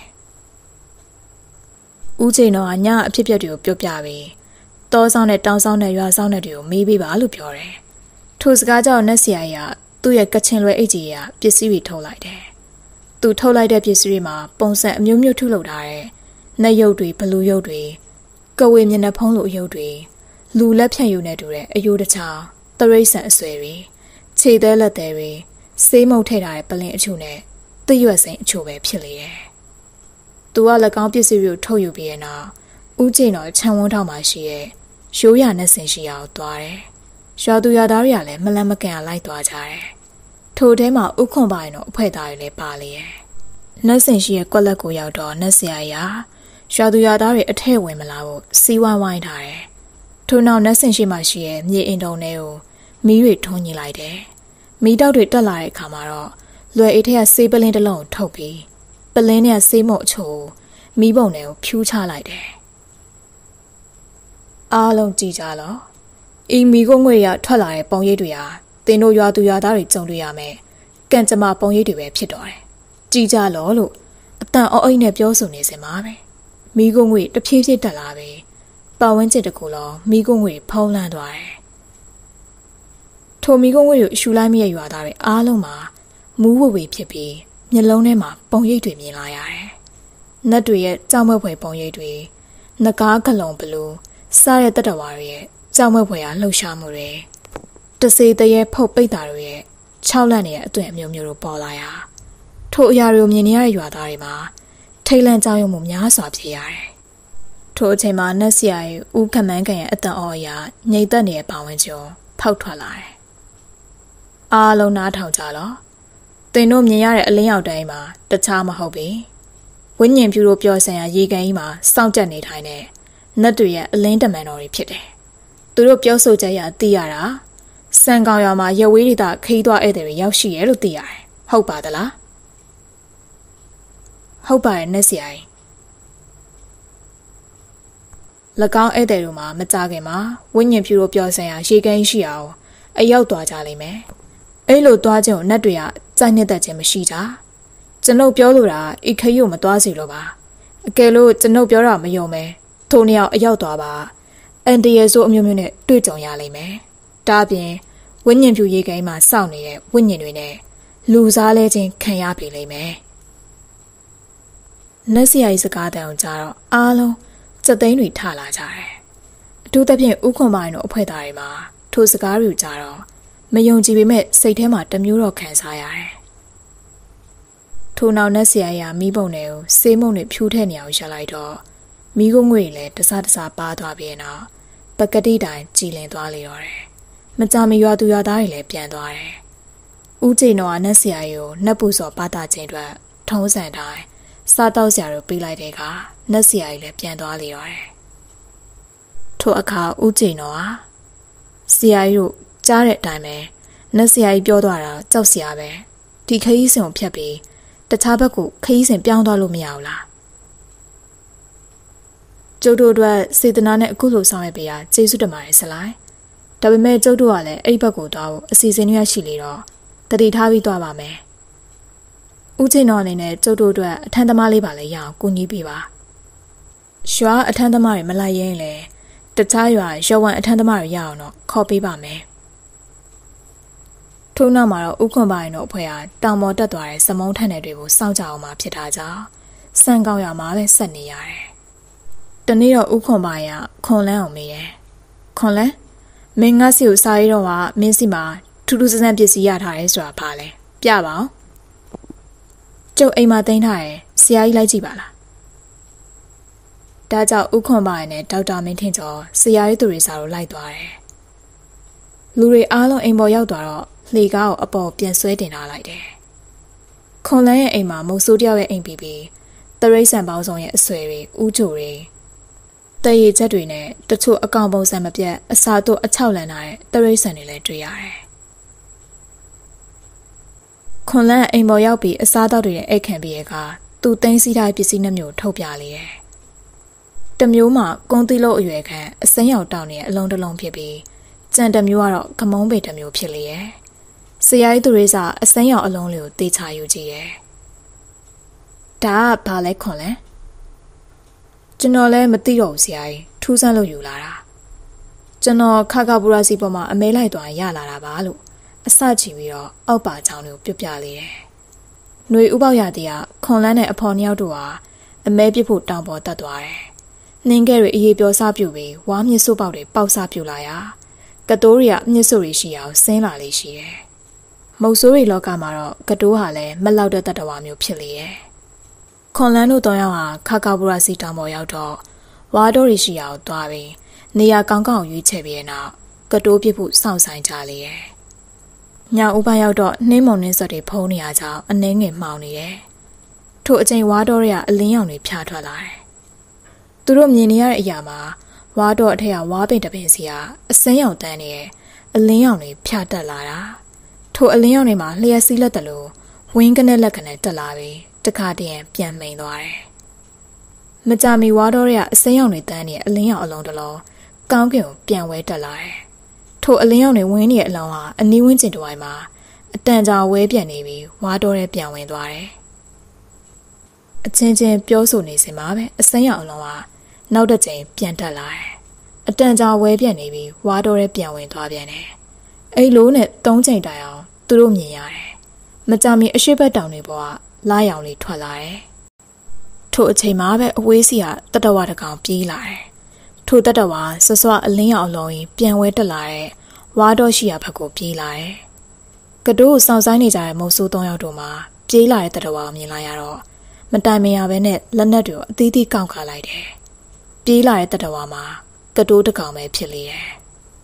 ဦးချိန်တော်ကညအဖြစ်အပျက်တွေကိုပြောပြပြီးတောဆောင်နဲ့တောင်ဆောင်နဲ့ရွာဆောင်နဲ့တွေကိုမေးပေးပါလို့ပြောတယ်ထိုစကားကြောင့်နတ်ဆရာကြီးကသူ့ရဲ့ကချင်လွယ်အိတ်ကြီးကပစ္စည်းတွေထုတ်လိုက်တယ်သူထုတ်လိုက်တဲ့ပစ္စည်းတွေမှာပုံစံအမျိုးမျိုးထုလုပ်ထားတဲ့နတ်ရုပ်တွေဘလူရုပ်တွေကဝေမျက်နှာဖုံးလိုအယုတ်တွေလူလက်ဖြန့်ယူနေတူတဲ့အယိုးတစ်ချောင်းတရိတ်ဆန်အဆွဲတွေခြေသေးလက်သေးတွေဆေးမုတ်ထည့်ထားတဲ့ပလင်အချို့နဲ့သရွက်စိန်အချို့ပဲဖြစ်လေတယ်။သူက၎င်းပစ္စည်းတွေကိုထုတ်ယူပြီးတဲ့နောက်ဦးကျင်တော်ခြံဝန်းထောက်မှာရှိတဲ့ရိုးရနဲ့ဆင်ရှိအောင်သွားတယ်။ရွာသူရွာသားတွေကလည်းမလန့်မကန်လိုက်သွားကြတယ်။ထိုထဲမှာဥခွန်ပိုင်းတော့အဖွဲသားတွေလည်းပါလေရဲ့။နတ်ဆင်ရှိရဲ့ကွက်လက်ကိုရောက်တော့နတ်ဆရာကြီးရွာသူရွာသားတွေအထက်ဝင်မလာဖို့စီးဝိုင်းဝိုင်းထားတယ်။ထို့နောက်နတ်ဆင်ရှိမှရှိရဲ့မြေအိမ်တုံတွေကိုမီးတွေထုံးညှိလိုက်တယ်။မီးတောက်တွေတက်လာတဲ့အခါမှာတော့လွယ်အိတ်ထဲကဆေးပလင်းတစ်လုံးကိုထုတ်ပြီးပလင်းနဲ့ဆေးမုတ်အချို့မီးပုံတွေကိုဖြူးချလိုက်တယ်။အားလုံးကြည့်ကြလော။အီမီကိုငွေရထွက်လာတဲ့ပုံရိပ်တွေဟာတင်တို့ရွာသူရွာသားတွေကြုံတွေ့ရမယ်။ကံကြမ္မာပုံရိပ်တွေပဲဖြစ်တော့တယ်။ကြည့်ကြလောလို့အတန်အော်အိတ်နဲ့ပြောဆိုနေစင်ပါပဲ။မီးကုန်းငွေတဖြည်းဖြည်းတက်လာပြီပတ်ဝန်းကျင်တစ်ခုလုံးမီးကုန်းငွေဖုံးလန်းသွားတယ်ထိုမီးကုန်းငွေကိုရှူလိုက်မိရဲ့ရွာသားတွေအားလုံးမှာမူးဝဝေဖြစ်ပြီးမျက်လုံးထဲမှာပုံရိပ်တွေမြင်လာရတယ်နတ်တွေရဲ့ကြောက်မက်ဖွယ်ပုံရိပ်တွေနဂါးကလုံဘလူးစားတဲ့တတဝါတွေရဲ့ကြောက်မက်ဖွယ်အားလှုပ်ရှားမှုတွေတစေတရေဖုတ်ပိတ်တာတွေရဲ့ခြောက်လန့်နေတဲ့အသွင်အမျိုးမျိုးတို့ပေါ်လာရာထိုအရာတွေကိုမြင်နေရတဲ့ရွာသားတွေမှာထိထိတ်လန့်ကြောက်ရွံ့မှုများစွာဖြစ်ရတယ်။ထိုအချိန်မှာနတ်ဆရာရဲ့ဦးခမန်းကန်ရဲ့အတန်အော်အရာငြိမ်သက်နေတဲ့ပါဝင်ကျော်ဖောက်ထွက်လာတယ်။အားလုံးနားထောင်ကြလော့။သင်တို့မြင်ရတဲ့အလင်းရောက်တိုင်းမှာတခြားမဟုတ်ပေ။ဝိညာဉ်ဖြူတို့ပြောဆန်ရာရေကန်ကြီးမှာစောင့်ကြက်နေထိုင်တဲ့နတ်တွေရဲ့အလင်းတမန်တော်တွေဖြစ်တယ်။သူတို့ပြောဆိုချက်အရသိရတာစံကောင်ရွာမှာရဝေးဒေသခီးသွားဧည့်သည်တွေရောက်ရှိရဲလို့သိရတယ်။ဟုတ်ပါသလား။ဟုတ်ပါတယ်နတ်ဆရာကြီး၎င်းဧည့်သည်တို့မှာမကြခင်မှာဝိညာဉ်ဖြူတို့ပြောဆန်ရာရေကန်ရှိအောင်အရောက်သွားကြလိမ့်မယ်အဲ့လိုသွားခြင်းကိုနတ်တွေကစိုက်နှစ်သက်ခြင်းမရှိကြကျွန်ုပ်ပြောလို့တာဤခရီးကိုမသွားစီလို့ပါအကယ်လို့ကျွန်ုပ်ပြောတာမယုံမဲထိုနှစ်ယောက်အရောက်သွားပါအန်တီရဲ့ဆိုအမျိုးမျိုးနဲ့တွေ့ကြုံရလိမ့်မယ်ဒါအပြင်ဝိညာဉ်ဖြူရေကန်မှာစောင့်နေတဲ့ဝိညာဉ်တွေနဲ့လူစားလဲခြင်းခံရပြီလိမ့်မယ်နတ်ဆရာကြီးစကားတန်အောင်ကြားတော့အားလုံးစက်သိန်းတွေထလာကြတယ်အထူးသဖြင့်ဥခွန်မိုင်းတို့အဖွဲ့သားတွေမှာထိုစကားတွေကြားတော့မယုံကြည်ပေမဲ့စိတ်ထဲမှာတမျိုးတော့ခံစားရတယ်ထို့နောက်နတ်ဆရာကြီးကမိဘုံတွေကိုစေးမုံတွေဖြူးထည့်နေအောင်ရလိုက်တော့မိကုန်းငွေတွေလည်းတစားတစားပါသွားပြီးတော့ပကတိတိုင်ကြည်လင်သွားလေတော့တယ်မကြမီရွာသူရွာသားတွေလည်းပြန်သွားတယ်ဦးကျိန်တော်ကနတ်ဆရာကြီးကိုနတ်ပူစော်ပါတာချင်းအတွက်ထုံးစံတိုင်းစားတော့ဆရာတို့ပေးလိုက်တဲ့အခါနတ်ဆရာကြီးလည်းပြန်သွားလေတော့တယ်ထို့အခါဦးကျိန်တော်ဟာဆရာကြီးတို့ကြားတဲ့အတိုင်းပဲနတ်ဆရာကြီးပြောသွားတာကြောက်စရာပဲဒီခရီးစဉ်ကိုဖြတ်ပြီးတခြားဘက်ကိုခရီးစဉ်ပြောင်းသွားလို့မရဘူးလားကျုပ်တို့အတွက်စေတနာနဲ့အခုလိုဆောင်ရွက်ပေးတာကျေးဇူးတင်ပါတယ်ဆလိုင်းဒါပေမဲ့ကျုပ်တို့ကလည်းအဲ့ဘက်ကိုသွားဖို့အစီအစဉ်တွေရှိလေတော့တတိထားပြီးသွားပါမယ်ဦးချင်းတော်အနေနဲ့ကျုပ်တို့အတွက်အထမ်းသမားလေးပါလေရအောင်ကူညီပေးပါရွာအထမ်းသမားတွေမလိုက်ရင်လေတခြားရွာရွာဝန်အထမ်းသမားတွေရအောင်တော့ခေါ်ပေးပါမယ်ထို့နောက်မှာတော့ဥခွန်ပိုင်းတို့အဖွဲ့ဟာတောင်ပေါ်တက်သွားတဲ့စမုံထန်တဲ့တွေကိုစောင့်ကြအောင်မှဖြစ်တာကြောင့်စံကောင်းရွာမှာပဲဆက်နေရတယ်တနေ့တော့ဥခွန်ပိုင်းကခွန်လန်းအောင်မေးတယ်ခွန်လန်းမင်းငါစီကိုစာရေးတော့ကမင်းစီမှာထူးထူးဆန်းဆန်းပစ္စည်းရထားတယ်ဆိုတာပါလဲပြပါအောင်ကျုပ်အိမ်မှာတင်ထားတယ်ဆရာကြီးလိုက်ကြည့်ပါလားဒါကြောင့်ဥခွန်ပိုင်းနဲ့ဒေါက်တာမင်းထင်ကျော်ဆရာကြီးသူတွေစာကိုလိုက်သွားတယ်လူတွေအားလုံးအိမ်ပေါ်ရောက်သွားတော့လှေကားကိုအပေါ်ပြန်ဆွဲတင်ထားလိုက်တယ်ခွန်လန်းရဲ့အိမ်မှာမုတ်ဆိုးတယောက်ရဲ့အိမ်ပြီးပြီးတရိတ်ဆန်ပေါင်းစုံရဲ့အဆွေတွေဥချိုတွေတရေချက်တွေနဲ့တချို့အကောင်ပုံစံမပြတ်အစာတို့အချောက်လန်ထားတဲ့တရိတ်ဆန်တွေလည်းတွေ့ရတယ်ခွန်လန်းအိမ်ပေါ်ရောက်ပြီးအစားအသောက်တွေနဲ့အိတ်ခံပြီးရဲ့ကသူသိမ်းစီးထားတဲ့ပစ္စည်းနှမျိုးထုတ်ပြလေတယ်တမျိုးမှာကွန်တီလို့အရွယ်ခံအစိမ်းရောင်တောင်းနေတဲ့အလုံးတစ်လုံးဖြစ်ပြီးကြံတမျိုးကတော့ကမုံပေတမျိုးဖြစ်လေရဲ့ဆရာကြီးသူရိစာအစိမ်းရောင်အလုံးလေးကိုတေချာယူကြည့်တယ်ဒါကဘာလဲခွန်လဲကျွန်တော်လည်းမသိတော့ဘူးဆရာကြီးထူးဆန်းလို့ယူလာတာကျွန်တော်ခါကာဘူရာစီပေါ်မှာအမဲလိုက်သွားရလာတာပါလို့အစချီပြီးတော့အောက်ပါချောင်းတွေကိုပြပြလေတယ်။ຫນွေဥပေါရတီကခွန်လန်းနဲ့အဖော်နှစ်ယောက်တို့ဟာအမဲပစ်ဖို့တောင်ပေါ်တက်သွားတယ်။နှင်းကဲတွေအေးပြောစားပြူပြီးဝါမြစ်စုပ်ပေါက်တွေပေါက်စားပြူလာရာကတိုးတွေကမြစ်စုပ်တွေရှိအောင်ဆင်းလာလေးရှိတယ်။မုတ်ဆိုးတွေလောကမှာတော့ကတိုးဟာလည်းမလောက်တဲ့တတဝါမျိုးဖြစ်လေရဲ့။ခွန်လန်းတို့တောင်းရောက်ဟာခါကာဘူရာစီတောင်ပေါ်ရောက်တော့ဝါတော်တွေရှိအောင်သွားပြီးနေရာကောင်းကောင်းရွေးချယ်ပြီးနောက်ကတိုးပစ်ဖို့စောင့်ဆိုင်ကြလေရဲ့။ညဥပရောက်တော့နှင်းမုံနှင်းဆက်တွေဖုံးနေရကြောင်းအနှင်းငယ်မှောင်နေတယ်။ထို့အချိန်ဝါတော်တွေကအလင်းရောင်တွေဖြာထွက်လာတယ်။သူတို့မြင်နေရတဲ့အရာမှာဝါတော်အထက်ကဝါပင်တပင်စီကအစင်းရောင်တန်းနေရဲ့အလင်းရောင်တွေဖြာတက်လာတာ။ထို့အလင်းရောင်တွေမှာလျှက်စီးလက်တလို့ဝင်းကနေလက်ကနေတက်လာပြီးတခါတည်းပြန်မိန်သွားတယ်။မကြမီဝါတော်တွေကအစင်းရောင်တွေတန်းနေရဲ့အလင်းရောင်အလုံးတစ်လုံးကောင်းကင်ကိုပြန်ဝဲတက်လာတယ်။ထို့အလင်းရောင်တွေဝင်းနေတဲ့အလောင်းဟာအနီးဝန်းကျင်တစ်ဝိုင်းမှာအတန်ကြာဝဲပြန်နေပြီးဝါတော်တွေပြန်ဝင်သွားတယ်။အချင်းချင်းပြောဆိုနေစင်မှာပဲအစင်းရောင်အလောင်းဟာနောက်တစ်ချိန်ပြန်တက်လာတယ်။အတန်ကြာဝဲပြန်နေပြီးဝါတော်တွေပြန်ဝင်သွားပြန်တယ်။အဲ့လိုနဲ့သုံးချိန်တိုင်အောင်သူတို့မြင်ရတယ်။မကြမီအရှိတ်ဘက်တောင်တွေပေါ်ကလာရောင်လေးထွက်လာတယ်။ထို့အချိန်မှာပဲအဝေးစီကတတဝါတကောင်ပြေးလာတယ်။ထို့တတဝါဆွဆွအလင်းရောင်အလုံးကြီးပြန်ဝဲတက်လာတဲ့ဝါတော်ရှိရာဘက်ကိုပြေးလာတယ်။ကတိုးကိုစောင့်ဆိုင်နေကြတဲ့မုတ်ဆိုးသုံးယောက်တို့မှာပြေးလာတဲ့တတဝါကိုမြင်လာရတော့မမတိုင်မရပဲနဲ့လက်နက်တွေကိုအသီးသီးကောက်ခါလိုက်တယ်ပြေးလာတဲ့တတဝါမှာကတိုးတကောင်ပဲဖြစ်လေတယ်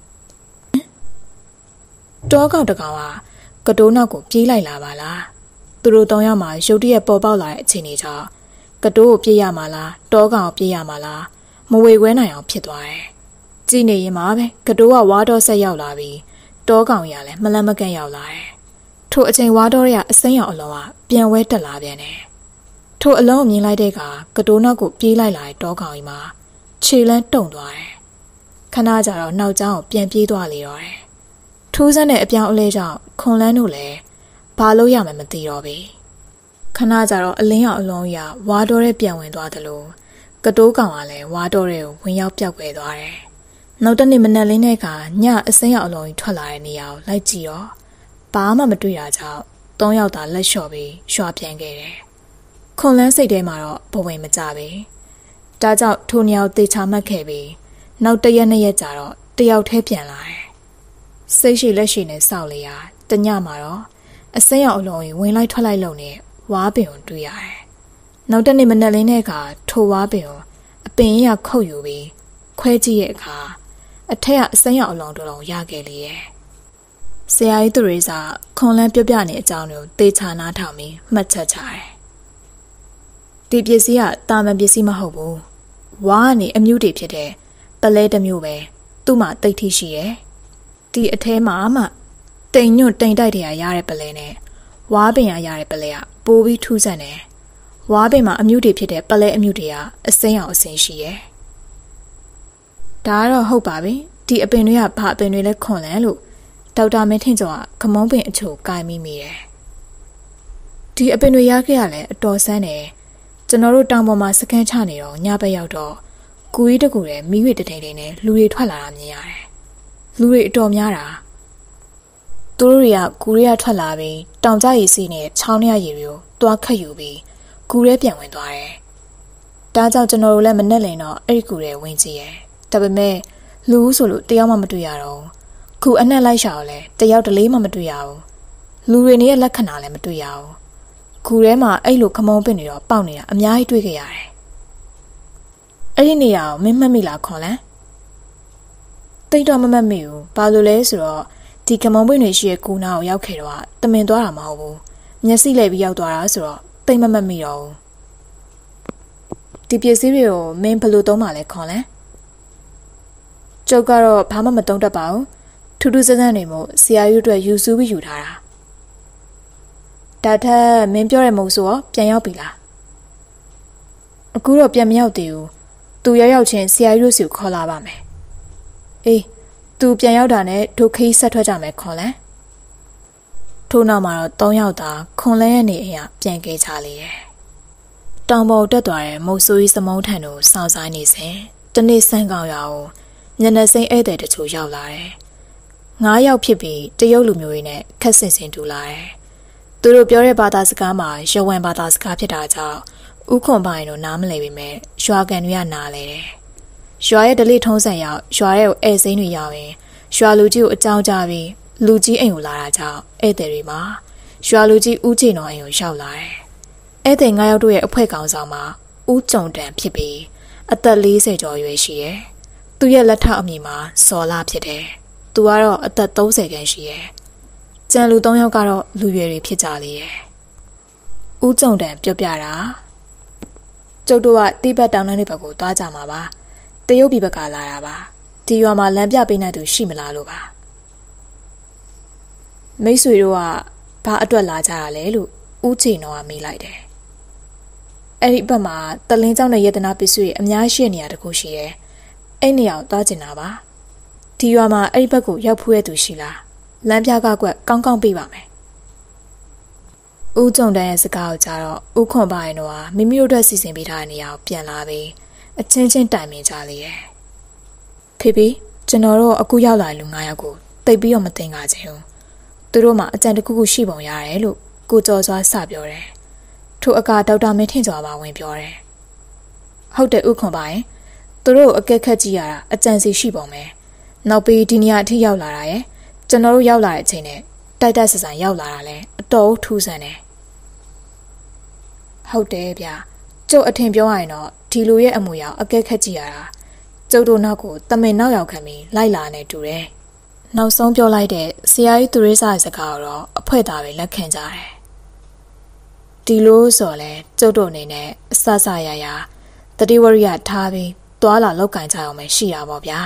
တောကောင်တကောင်ကကတိုးနောက်ကိုပြေးလိုက်လာပါလားသူတို့တောင်းရမှာရုတ်တရက်ပေါ်ပေါက်လာတဲ့အခြေအနေကြောင့်ကတိုးကိုပြေးရမှာလားတောကောင်ကိုပြေးရမှာလားမဝေခွဲနိုင်အောင်ဖြစ်သွားတယ်ကြည်နေရင်မှာပဲကတိုးကဝါတော့ဆက်ရောက်လာပြီးတောကောင်ရလည်းမလန့်မကန့်ရောက်လာတယ်ထို့အချိန်ဝါတော့ရအစိမ်းရောင်အလုံးကပြန်ဝဲတက်လာပြန်တယ်ထို့အလုံးကိုမြင်လိုက်တဲ့အခါကတိုးနောက်ကိုပြေးလိုက်လာတဲ့တောကောင်ကြီးမှာခြေလန်းတုံသွားတယ်ခဏကြာတော့နောက်ကျောင်းကိုပြန်ပြေးသွားလေတော့တယ်ထိုးစက်နဲ့အပြောင်းအလဲကြောင့်ခွန်လန်းတို့လည်းဘာလို့ရမှမသိတော့ဘူးခဏကြာတော့အလင်းရောင်အလုံးရဝါတော့ရဲပြန်ဝင်သွားတယ်လို့ကတိုးကောင်ကလည်းဝါတော့ရဲကိုဝင်ရောက်ပြောက်ွယ်သွားတယ်နောက်တနေ့မနက်လင်းတဲ့အခါညအစိမ်းရောင်အလုံးကြီးထွက်လာတဲ့နေရာကိုလိုက်ကြည့်တော့ဘာမှမတွေ့တာကြောင့်သုံးယောက်သာလက်လျှော့ပြီးရွှာပြန်ခဲ့တယ်ခွန်လန်းစိတ်ထဲမှာတော့ဘဝင်မကြဘူးဒါကြောင့်ထိုနေရာကိုတေချာမှတ်ခဲ့ပြီးနောက်တရက်နှစ်ရက်ကြာတော့တယောက်တည်းပြန်လာတယ်စိတ်ရှိလက်ရှိနဲ့စောက်လေရတညမှာတော့အစိမ်းရောင်အလုံးကြီးဝင်လိုက်ထွက်လိုက်လုံနေဝါပင်ကိုတွေ့ရတယ်နောက်တနေ့မနက်လင်းတဲ့အခါထိုဝါပင်ကိုအပင်ရခုတ်ယူပြီးခွဲကြည့်ရဲ့အခါအထက်ကအစိမ်းရောင်အလုံးတစ်လုံးရခဲ့လေရဲ့ဆရာကြီးသူရိစာခွန်လန်းပြပြနေအကြောင်းကိုတေချာနားထောင်ပြီးမှတ်ချက်ချတယ်ဒီပစ္စည်းကတာမန်ပစ္စည်းမဟုတ်ဘူးဝါကနေအမျိုးတွေဖြစ်တဲ့ပလဲတစ်မျိုးပဲသူ့မှာတိတ်ထိရှိရဲ့ဒီအထဲမှာမှတိမ်ညွတ်တိမ်တိုက်တွေကရတဲ့ပလဲနဲ့ဝါပင်ရရတဲ့ပလဲကပိုပြီးထူးဆန်းတယ်ဝါပင်မှာအမျိုးတွေဖြစ်တဲ့ပလဲအမျိုးတွေကအစိမ်းအောင်အစင်းရှိရဲ့ဒါကတော့ဟုတ်ပါပြီဒီအပင်တွေကဘာအပင်တွေလဲခွန်လန်းလို့ဒေါက်တာမင်းထင်ကျော်ကခမုန်းပင်အချို့ကိုင်မိမိတယ်ဒီအပင်တွေရခဲ့ရလဲအတော်ဆန်းတယ်ကျွန်တော်တို့တောင်ပေါ်မှာစကန်ချနေတော့ညဘက်ရောက်တော့ကူကြီးတကူတဲ့မိရွေတထိန်ထိန်နဲ့လူတွေထွက်လာတာမြင်ရတယ်လူတွေအတော်များတာသူတို့တွေကကူရဲထွက်လာပြီးတောင်ကျရည်စီးနဲ့ချောင်းရရည်တွေကိုတွားခတ်ယူပြီးကူရဲပြန်ဝင်သွားတယ်ဒါကြောင့်ကျွန်တော်တို့လည်းမနဲ့လင်တော့အဲ့ဒီကူရဲဝင်ကြည့်ရဲဒါပေမဲ့လူဆိုလို့တယောက်မှမတွေ့ရတော့ခုအနှက်လိုက်ရှာတော့လဲတယောက်တလေးမှမတွေ့ရဘူးလူတွေနဲ့လက္ခဏာလည်းမတွေ့ရဘူးကူထဲမှာအဲ့လိုခမုန်းပင်တွေတော့ပေါက်နေတာအများကြီးတွေ့ခဲ့ရတယ်အဲ့ဒီနေရာကိုမင်းမှတ်မိလားခွန်လန်းတိတ်တော့မမှတ်မိဘူးဘာလို့လဲဆိုတော့ဒီခမုန်းပင်တွေရှိရဲ့ကူနာကိုရောက်ခဲ့တော့တမင်သွားတာမဟုတ်ဘူးမျက်စိလဲပြီးရောက်သွားတာဆိုတော့တိတ်မမှတ်မိတော့ဘူးဒီပစ္စည်းတွေကိုမင်းဘယ်လိုသုံးပါလဲခွန်လန်းကျုပ်ကတော့ဘာမှမတုံးတတ်ပါဘူးထူးထူးဆန်းဆန်းနေမို့ဆရာကြီးတို့ယူစုပြီးယူထားတာဒါထက်မင်းပြောတဲ့မဟုတ်ဆိုတော့ပြန်ရောက်ပြီလားအခုတော့ပြန်မရောက်သေးဘူးသူရောက်ရောက်ချင်းဆရာကြီးတို့စီကိုခေါ်လာပါမယ်အေးသူပြန်ရောက်တာနဲ့ဒုခီးဆက်ထွက်ကြမယ်ခွန်လန်းထို့နောက်မှာတော့သုံးယောက်သာခွန်လန်းရဲ့နေအိမ်ကပြန်ခဲ့ကြလေတယ်တောင်ပေါ်တက်သွားတဲ့မုတ်ဆိုးကြီးစမုံထန်တို့စောင့်ဆိုင်နေစဉ်တနေ့ဆန်းကောင်ရအောင်ညနေစိမ့်ဧည့်သည်တချို့ရောက်လာတယ်ငါးယောက်ဖြစ်ပြီးတရုတ်လူမျိုးတွေနဲ့ခက်ဆင်ဆင်တူလာတယ်သူတို့ပြောတဲ့ဘာသာစကားမှာရဝံဘာသာစကားဖြစ်တာကြောင့်ဥခွန်ပိုင်းတို့နားမလည်ပေမဲ့ရွာကန်တွေကနားလဲတယ်ရွာရဲ့ဒလိထုံးဆန်ရောက်ရွာရဲ့ဧည့်စိမ်းတွေရောက်ရင်ရွာလူကြီးကိုအကြောင်းကြားပြီးလူကြီးအိမ်ကိုလာတာကြောင့်ဧည့်သည်တွေမှာရွာလူကြီးဦးချေတော်အိမ်ကိုရောက်လာတယ်ဧည့်သည်ငါးယောက်တို့ရဲ့အဖွဲ့ကောင်ဆောင်မှာဦးကြုံတန်ဖြစ်ပြီးအသက်လေးဆယ်ကျော်ရွယ်ရှိတယ်သူရဲ့လက်ထောက်အမည်မှာစော်လာဖြစ်တယ်သူကတော့အသက်သုံးဆယ်ခန့်ရှိတယ်ကျန်လူသုံးယောက်ကတော့လူရွယ်တွေဖြစ်ကြလေတယ်ဦးကြုံတန်ပြောပြတာကျုပ်တို့ကတိဘက်တောင်တန်းတွေဘက်ကိုသွားကြမှာပါတရုတ်ပြည်ဘက်ကလာတာပါဒီရွာမှာလမ်းပြပေးနေသူရှိမလားလို့ပါမိတ်ဆွေတို့ကဘာအတွက်လာကြတာလဲလို့ဦးချေနော်ကမေးလိုက်တယ်အဲ့ဒီဘက်မှာတလင်းကျောင်းနဲ့ယေတနာပစ္စည်းအများရှိတဲ့နေရာတခုရှိတယ်အဲ့နေရာကိုသွားကျင်တာပါဒီရွာမှာအဲ့ဒီဘက်ကိုရောက်ဖူးရသူရှိလားလမ်းပြကကွက်ကောင်းကောင်းပြပါမယ်ဦးကြုံတန်းရဲ့စကားကိုကြားတော့ဦးခွန်ပါရင်တော့မိမိတို့အတွက်စီစဉ်ပေးထားတဲ့နေရာကိုပြန်လာပြီးအချင်းချင်းတိုင်ပင်ကြလေရဲ့ဖေဖေကျွန်တော်တို့အခုရောက်လာလူငါးယောက်ကိုတိတ်ပြီးတော့မသိငါချင်းဘူးသူတို့မှအကြံတစ်ခုခုရှိပုံရတယ်လို့ကိုကျော်စွာစပြောတယ်ထိုအကာဒေါက်တာမင်းထင်ကျော်ပါဝင်ပြောတယ်ဟုတ်တယ်ဦးခွန်ပါရင်သူတို့အကက်ခက်ကြည့်ရတာအကြံစီရှိပုံပဲနောက်ပြီးဒီနေရာအထိရောက်လာတာရဲ့ကျွန်တော်တို့ရောက်လာတဲ့အချိန်နဲ့တိုက်တိုက်ဆဆန်ရောက်လာတာလဲအတော်ထူးဆန်းတယ်ဟဟုတ်တယ်ဗျကျုပ်အထင်ပြောရရင်တော့ဒီလူရဲ့အမူအရာအကဲခက်ကြည့်ရတာကျုပ်တို့နောက်ကိုတမင်နောက်ရောက်ခံပြီးလိုက်လာနေတူတယ်နောက်ဆုံးပြောလိုက်တဲ့ဆရာကြီးသူရိစာရဲ့စကားတော့အဖွဲသားပဲလက်ခံကြတယ်ဒီလိုဆိုလဲကျုပ်တို့အနေနဲ့အဆဆရရတတိဝရိယထားပြီးသွားလာလောက်ကင်ကြအောင်မရှိရပါဗျာ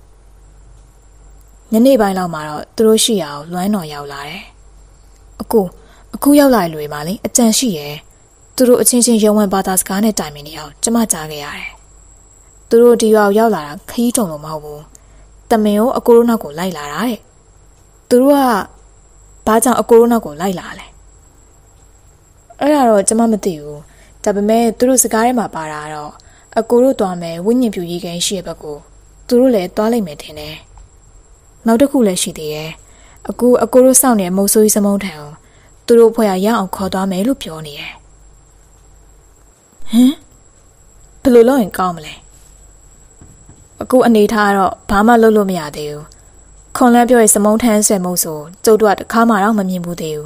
ညနေပိုင်းလောက်မှာတော့သူတို့ရှိရအောင်လွမ်းတော်ရောက်လာတယ်အခုအခုရောက်လာလူတွေမှလေအကြံရှိရဲ့သူတို့အချင်းချင်းရုံဝင်ဘာသာစကားနဲ့တိုင်ပင်နေအောင်ကျမကြားခဲ့ရတယ်သူတို့ဒီရောက်ရောက်လာတာခရီးတုံလို့မဟုတ်ဘူးတမင်ကိုအကိုရိုနောက်ကိုလိုက်လာတာတဲ့သူတို့ကဘာကြောင့်အကိုရိုနောက်ကိုလိုက်လာလဲအဲ့ဒါတော့ကျမမသိဘူးဒါပေမဲ့သူတို့စကားထဲမှာပါတာတော့အကိုတို့သွားမယ်ဝိညာဉ်ပြူရေးကိန်းရှိရဲ့ဘက်ကိုသူတို့လည်းသွားလိုက်မယ်ထင်တယ်နောက်တစ်ခုလည်းရှိသေးရဲ့အခုအကိုတို့စောင့်နေတဲ့မုတ်ဆိုးကြီးစမုံထံကိုသူတို့ဖွဲ့ရရအောင်ခေါ်သွားမယ်လို့ပြောနေတယ်ဟမ်ဘယ်လိုလုပ်ရင်ကောင်းမလဲအခုအနေထားတော့ဘာမှလုပ်လို့မရသေးဘူးခွန်လန်းပြောရဲ့စမုံထမ်းဆွဲမှုဆိုကျုပ်တို့ကတခါမှတော့မမြင်ဘူးသေးဘူး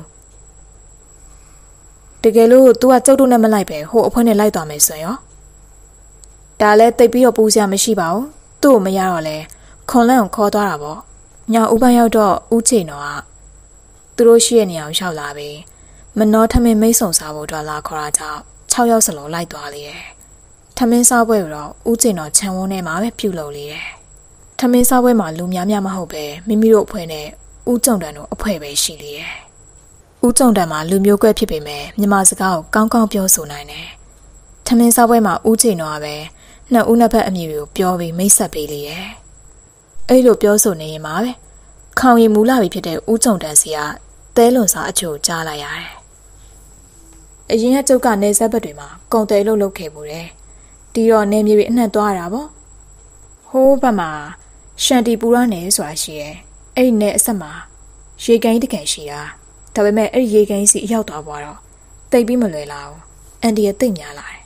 တကယ်လို့ तू ကကျုပ်တို့နဲ့မလိုက်ပဲဟိုအဖွဲနဲ့လိုက်သွားမယ်ဆိုရင်ရောဒါလည်းတိတ်ပြီးတော့ပူစရာမရှိပါဘူးသူ့ကိုမရတော့လဲခွန်လန်းကိုခေါ်သွားတာပေါ့ညဥပန်းရောက်တော့ဦးချေနော်ကသူတို့ရှိရဲ့နေရာကိုရောက်လာပြီးမနှောထမင်းမိတ်ဆုံစားဖို့အတွက်လာခေါ်တာကြောင့်၆ယောက်စလုံးလိုက်သွားလေတယ်ထမင်းစားပွဲတော့ဦးချေနော်ခြံဝန်းထဲမှာပဲပြုတ်လုံလေတယ်ထမင်းစားပွဲမှာလူများများမဟုတ်ပဲမိမိတို့အဖွဲ့နဲ့ဦးကြုံတန်တို့အဖွဲ့ပဲရှိလေတယ်ဦးကြုံတန်မှာလူမျိုးကွဲဖြစ်ပေမဲ့မြန်မာစကားကိုကောင်းကောင်းပြောဆိုနိုင်တယ်ထမင်းစားပွဲမှာဦးချေနော်ကပဲနှစ်ဦးနှစ်ဖက်အမည်တွေကိုပြောပြီးမိတ်ဆက်ပေးလေတယ်အဲ့လိုပြောဆိုနေရင်မှာပဲခေါင်ရီမူလာပြီဖြစ်တဲ့ဦးကြုံတန်စီကသဲလွန်စာအချို့ကြားလိုက်ရတယ်အရင်ကကျုပ်ကနေဆက်ဘက်တွေမှာကုံတယ်လို့လုပ်ခဲ့မှုတယ်ဒီတော့နေမြေတွေအနှံ့သွားတာပေါ့ဟိုးဘက်မှာရှန်တီပူရနယ်ဆိုတာရှိရဲ့အဲ့ဒီနယ်အဆက်မှာရေကိန်းတကန်ရှိတာဒါပေမဲ့အဲ့ဒီရေကိန်းစီအရောက်သွားသွားတော့တိတ်ပြီးမလွယ်လာဘူးအန်ဒီရတိတ်များလာတယ်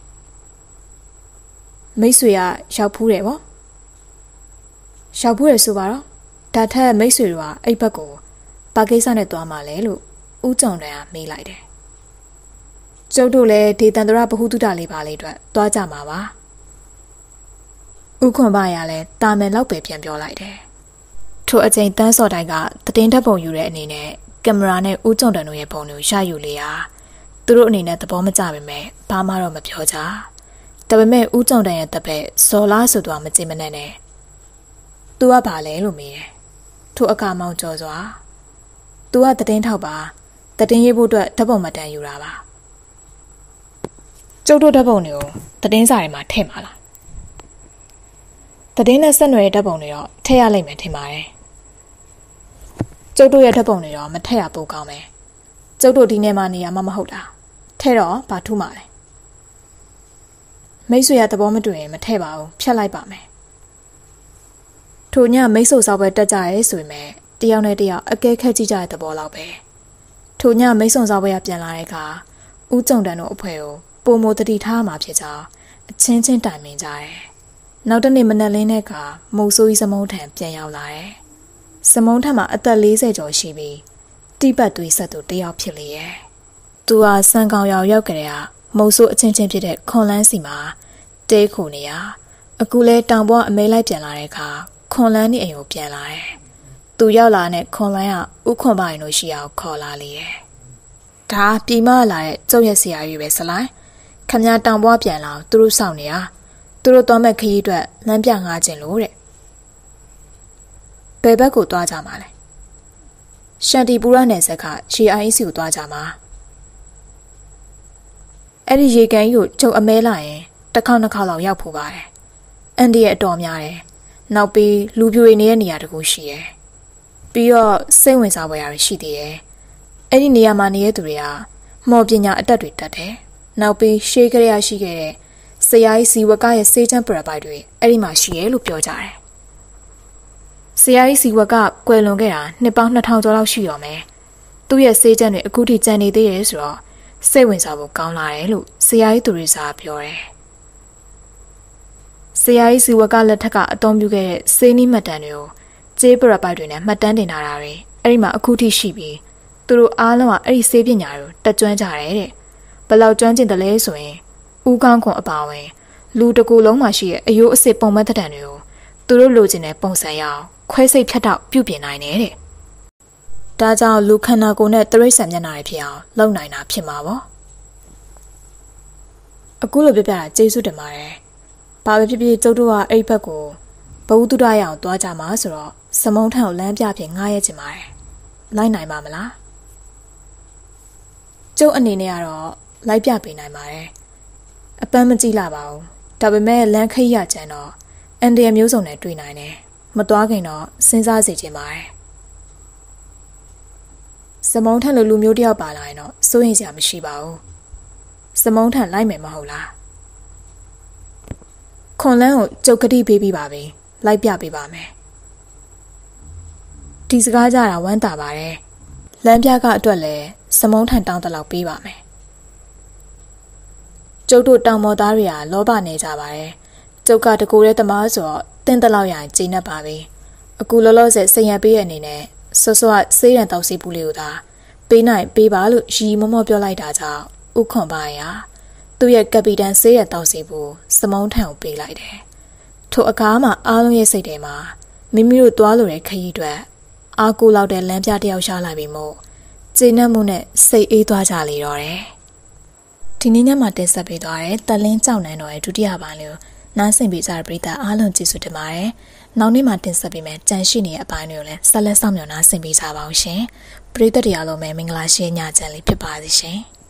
မိတ်ဆွေကရောက်ဖူးတယ်ပေါ့ရောက်ဖူးတယ်ဆိုပါတော့ဒါထက်မိတ်ဆွေတို့ကအဲ့ဘက်ကိုပါကိစ္စနဲ့သွားမှလဲလို့ဦးကြုံတန်ကမေးလိုက်တယ်ကျုပ်တို့လည်းဒေသန္တရဗဟုသုတလေးပါလေးအတွက်သွားကြမှာပါဥခွန်ပါရလည်းတာမယ်လောက်ပဲပြန်ပြောလိုက်တယ်ထို့အချိန်တန်းစော်တိုင်းကသတင်းဓာတ်ပုံယူတဲ့အနေနဲ့ကင်မရာနဲ့ဦးကြုံတန်တို့ရဲ့ပုံတွေကိုရယူလေရာသူတို့အနေနဲ့သဘောမကျပေမဲ့ဘာမှတော့မပြောကြဒါပေမဲ့ဦးကြုံတန်ရဲ့တပည့်ဇော်လားဆိုတော့မကြည့်မနဲ့နဲ့သူကဘာလဲလို့မေးတယ်ထို့အခါမောင်ကျော်စွာသူကသတင်းထောက်ပါသတင်းရေးဖို့အတွက်ဓာတ်ပုံမှတ်တမ်းယူတာပါကျုပ်တို့ဓာတ်ပုံတွေကိုသတင်းစာတွေမှာထည့်မှာလားသတင်းနဲ့ဆက်နွယ်တဲ့ဓာတ်ပုံတွေတော့ထည့်ရလိမ့်မယ်ထင်ပါတယ်ကျုပ်တို့ရဲ့ဓာတ်ပုံတွေတော့မထည့်ရပိုကောင်းမယ်ကျုပ်တို့ဒီနေ့မှနေရမှာမဟုတ်တာထည့်တော့ဘာထူးမှာလဲမိတ်ဆွေရသဘောမတူရင်မထည့်ပါဘူးဖြတ်လိုက်ပါမယ်ထိုညမိတ်ဆွေစောက်ပဲတက်ကြရဲဆိုပေမဲ့တယောက်နဲ့တယောက်အကဲခက်ကြည့်ကြတဲ့သဘောလောက်ပဲထိုညမိတ်ဆွေစောက်ပဲပြန်လာတဲ့အခါဦးကြုံတန်တို့အဖွဲ့ကိုပုံမတတိထားမှာဖြစ်ကြောင်းအချင်းချင်းတိုင်ပင်ကြတယ်နောက်တနေ့မနက်လင်းတဲ့အခါမုတ်ဆိုးကြီးစမုံထံပြန်ရောက်လာတယ်စမုံထံမှာအသက်၄၀ကျော်ရှိပြီးတိပတ်သွေးဆက်သူတယောက်ဖြစ်လေရဲ့သူဟာစံကောင်ရောက်ရောက်ကြတဲ့ကမုတ်ဆိုးအချင်းချင်းဖြစ်တဲ့ခွန်လန်းစီမှာတဲခုနေရအခုလဲတောင်ပေါ်အမဲလိုက်ပြန်လာတဲ့အခါခွန်လန်းနဲ့အိမ်ကိုပြန်လာတယ်သူရောက်လာတဲ့ခွန်လန်းကဥခွန်ပိုင်တို့ရှိအောင်ခေါ်လာလေရဲ့ဒါပြည်မလာတဲ့ကျုပ်ရဲ့ဆရာကြီးပဲစလိုက်ခမတောင်ပေါ်ပြန်လာသူတို့စောင့်နေရသူတို့သွားမဲ့ခရီးအတွက်လမ်းပြငားခြင်းလို့တဲ့ဘယ်ဘက်ကိုသွားကြမှာလဲရှန်တီပူရနယ်ဆက်ကရှီအိုင်စီကိုသွားကြမှာအဲ့ဒီရေကန်ကြီးကိုကျုပ်အမဲလာရင်တစ်ခေါက်နှစ်ခေါက်လောက်ရောက်ဖို့ပါတယ်အန်ဒီရဲ့အတော်များတယ်နောက်ပြီးလူပြိုနေနေတဲ့နေရာတခုရှိတယ်ပြီးတော့စိတ်ဝင်စားဖွယ်ရာရှိသေးတယ်အဲ့ဒီနေရာမှာနေတဲ့သူတွေကမော်ပညာအတက်တွေတက်တယ်နောက်ပြီးရှေးကရရရှိခဲ့တဲ့ဆရာကြီးစီဝကရဲ့စေချမ်းပရပိုက်တွေအဲ့ဒီမှာရှိရဲလို့ပြောကြတယ်ဆရာကြီးစီဝကကွယ်လွန်ခဲ့တာနှစ်ပေါင်းနှစ်ထောင်ကျော်လောက်ရှိရောမယ်သူ့ရဲ့စေချမ်းတွေအခုထိကျန်နေသေးတယ်ဆိုတော့စိတ်ဝင်စားဖို့ကောင်းလာတယ်လို့ဆရာကြီးသူရိစာပြောတယ်ဆရာကြီးစီဝကလက်ထက်ကအသုံးပြုခဲ့တဲ့စေးနီးမှတ်တမ်းတွေကိုကျေးပရပိုက်တွေနဲ့မှတ်တမ်းတင်ထားတာတွေအဲ့ဒီမှာအခုထိရှိပြီးသူတို့အားလုံးကအဲ့ဒီစေးပညာတွေကိုတက်ကြွကြတယ်တဲ့ဘလောက်ကျွမ်းကျင်တယ်လဲဆိုရင်ဦးကောင်းခွန်အပါဝင်လူတကူလုံးမှာရှိတဲ့အယိုးအစ်စ်ပုံမှန်တဲ့တံတွေကိုသူတို့လိုချင်တဲ့ပုံစံရအောင်ခွဲစိတ်ဖြတ်တောက်ပြုပြင်နိုင်တယ်တဲ့ဒါကြောင့်လူခန္ဓာကိုယ်နဲ့တရိစ္ဆာန်မျက်နှာတွေဖြစ်အောင်လုပ်နိုင်တာဖြစ်မှာပေါ့အခုလိုပြပြတာကျေးဇူးတင်ပါတယ်ဘာပဲဖြစ်ဖြစ်ကျုပ်တို့ကအဲ့ဘက်ကိုဘဝတုဒ္ဒရအောင်သွားကြမှာဆိုတော့စမုံထန်ကိုလမ်းပြဖြင့်ငှားရချင်ပါတယ်လိုက်နိုင်ပါမလားကျုပ်အနေနဲ့ကတော့လိုက်ပြပေးနိုင်ပါတယ်အပန်းမကြည့်လာပါဘူးဒါပေမဲ့လမ်းခိရကျန်တော့အန်ဒီယမျိုးစုံနဲ့တွေ့နိုင်တယ်မသွားခင်တော့စဉ်းစားစေချင်ပါတယ်စမုံထန်လိုလူမျိုးတယောက်ပါလာရင်တော့စိုးရင်စရာမရှိပါဘူးစမုံထန်လိုက်မယ်မဟုတ်လားခွန်လန်းကိုကြုတ်ကတိပေးပြီးပါပြီလိုက်ပြပေးပါမယ်ဒီစကားကြတာဝမ်းသာပါတယ်လမ်းပြကအတွက်လည်းစမုံထန်တောင်းတလောက်ပေးပါမယ်ကျုပ်တို့တောင်မော်သားတွေကလောဘနေကြပါတယ်ကျုပ်ကတကူတဲ့သမားဆိုတော့တင်းတလောက်ရရင်ကျင်းနေပါပြီအခုလောလောဆယ်စိန်ရပေးရအနေနဲ့ဆော့ဆော့ဆေးရန်တောက်စီပူလေးကိုသာပေးနိုင်ပေးပါလို့ရီမောမောပြောလိုက်တာကြောင့်ဥခွန်ပါရာသူ့ရဲ့ကပီတန်ဆေးရန်တောက်စီပူစမုံထန်ကိုပေးလိုက်တယ်ထိုအခါမှာအားလုံးရဲ့စိတ်ထဲမှာမိမိတို့သွားလို့တဲ့ခရီးအတွက်အားကိုးလောက်တဲ့လမ်းပြတယောက်ရှားလာပြီမို့ကျေနပ်မှုနဲ့စိတ်အေးသွားကြလေတော့တယ်ဒီနေ့ညမှာတင်ဆက်ပေးသွားတဲ့တလင်းကြောက်နန်းတော်ရဲ့ဒုတိယပိုင်းလေးကိုနားဆင်ပေးကြတဲ့ပရိသတ်အားလုံးကျေးဇူးတင်ပါတယ်။နောက်နေ့မှာတင်ဆက်ပေးမယ်ကြံရှိနေတဲ့အပိုင်းတွေကိုလည်းဆက်လက်ဆောင်မြော်နားဆင်ပေးကြပါအောင်ရှင်။ပရိသတ်တွေအားလုံးပဲမင်္ဂလာရှိညချမ်းလေးဖြစ်ပါစေရှင်။